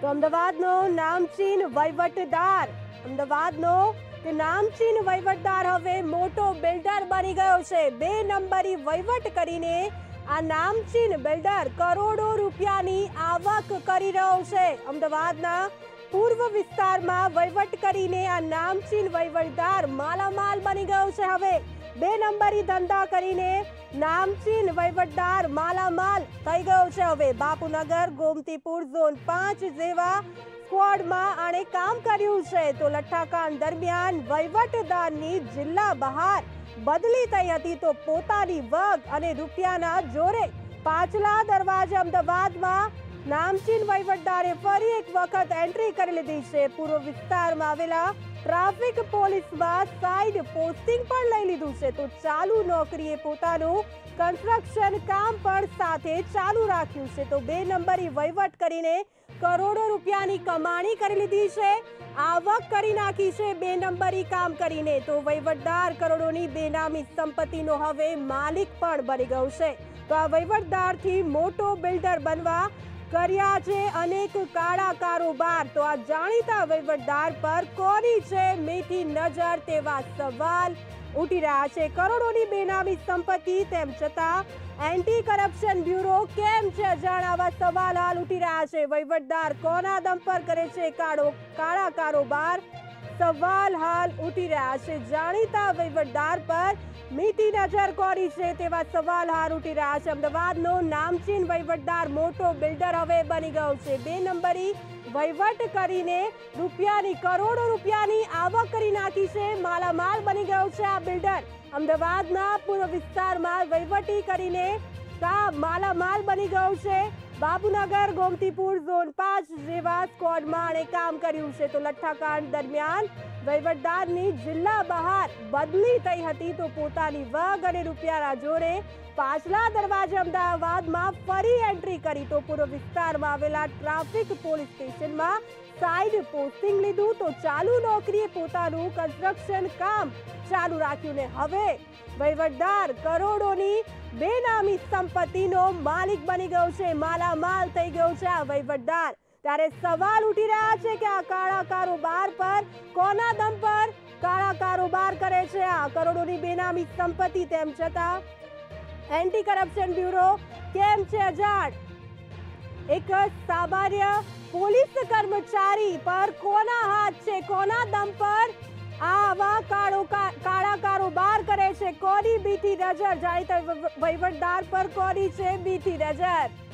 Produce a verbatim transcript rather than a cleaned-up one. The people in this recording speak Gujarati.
તો અમદાવાદનો નામચીન વહીવટદાર અમદાવાદનો તે નામચીન વહીવટદાર હવે મોટો બિલ્ડર બની ગયો છે। બે નંબરી વહીવટ કરીને આ નામચીન બિલ્ડર કરોડો રૂપિયાની આવક કરી રહ્યો છે। અમદાવાદના પૂર્વ વિસ્તારમાં વહીવટ કરીને આ નામચીન વહીવટદાર માલામાલ બની ગયો છે। હવે બે નંબરી ધંધા કરીને નામચીન વહીવટદાર માલામાલ થઈ ગયો છે। હવે બાપુનગર ગોમતીપુર ઝોન પાંચ જેવા સ્ક્વોડમાં આણે કામ કર્યું છે। તો લઠ્ઠાકાંડ દરમિયાન વહીવટદારની જિલ્લા બહાર બદલી થઈ હતી, તો પોતાની વગ અને રૂપિયાના જોરે પાછલા દરવાજે અમદાવાદમાં નામચીન વહીવટદારે ફરી એક વખત એન્ટ્રી કરી લીધી છે। પૂર્વ વિસ્તારમાં આવેલા ટ્રાફિક પોલીસમાં સાઇડ પોસ્ટિંગ પણ લઈ લીધું છે। તો ચાલુ નોકરીએ પોતાનું કન્સ્ટ્રક્શન કામ પણ સાથે ચાલુ રાખ્યું છે। તો બે નંબરી વહીવટ કરીને કરોડો રૂપિયાની કમાણી કરી લીધી છે, આવક કરી નાખી છે બે નંબરી કામ કરીને। તો વહીવટદાર કરોડોની બેનામી સંપત્તિનો હવે માલિક પણ બની ગયો છે। તો આ વહીવટદારથી મોટો બિલ્ડર બનવા કર્યા છે અનેક કાળા કારોબાર। તો આ જાણીતા વહીવટદાર પર કોની છે મીઠી નજર તેવા સવાલ ઉઠી રહ્યા છે। કરોડોની બેનામી સંપત્તિ તેમ છતાં એન્ટી કરપ્શન બ્યુરો કેમ છે અજાણ, આવા સવાલ હાલ ઉઠી રહ્યા છે। વહીવટદાર કોના દમ પર કરે છે કાળો કાળા કારોબાર, સવાલ હાલ ઉઠી રહ્યા છે। જાણીતા વહીવટદાર પર મીઠી નજર કોની છે તેવા સવાલ હાલ ઉઠી રહ્યા છે। અમદાવાદનો નામચીન વહીવટદાર મોટો બિલ્ડર હવે બની ગયો છે। બે નંબરી વહીવટ કરીને રૂપિયાની કરોડો રૂપિયાની આવક કરી નાખી છે, માલામાલ બની ગયો છે આ બિલ્ડર। અમદાવાદના પૂર્વ વિસ્તારમાં વહીવટી કરીને કામ માલામાલ બની ગયો છે। બાપુનગર ગોમતીપુર ઝોન પાંચ જેવા સ્ક્વોડમાં આણે કામ કર્યું છે। તો લઠ્ઠાકાંડ દરમિયાન વહીવટદારની જિલ્લા બહાર બદલી થઈ હતી, તો પોતાની વગ અને રૂપિયાના જોરે પાછલા દરવાજે અમદાવાદમાં ફરી એન્ટ્રી કરી। તો પૂર્વ વિસ્તારમાં આવેલા ટ્રાફિક પોલીસ સ્ટેશનમાં સાઇડ પોસ્ટિંગ લીધું, તો ચાલુ નોકરીએ પોતાનું કન્સ્ટ્રક્શન કામ ચાલુ રાખ્યું ને હવે વહીવટદાર કરોડોની બેનામી સંપત્તિનો માલિક બની ગયો છે, માલામાલ થઈ ગયો છે આ વહીવટદાર। ત્યારે સવાલ ઉઠી રહ્યા છે કે આ કાળા કારોબાર પર કોના દમ પર કાળા કારોબાર કરે છે આ કરોડોની બેનામી સંપત્તિ, તેમ છતાં એન્ટી કરપ્શન બ્યુરો કેમ છે અજાણ। એક સામાન્ય પોલીસ કર્મચારી પર કોના હાથ છે, કોના દમ પર આવા કાળો કાળા કારોબાર કરે છે, કોની બીઠી નજર, જાણીતા વહીવટદાર પર કોની છે બીઠી નજર।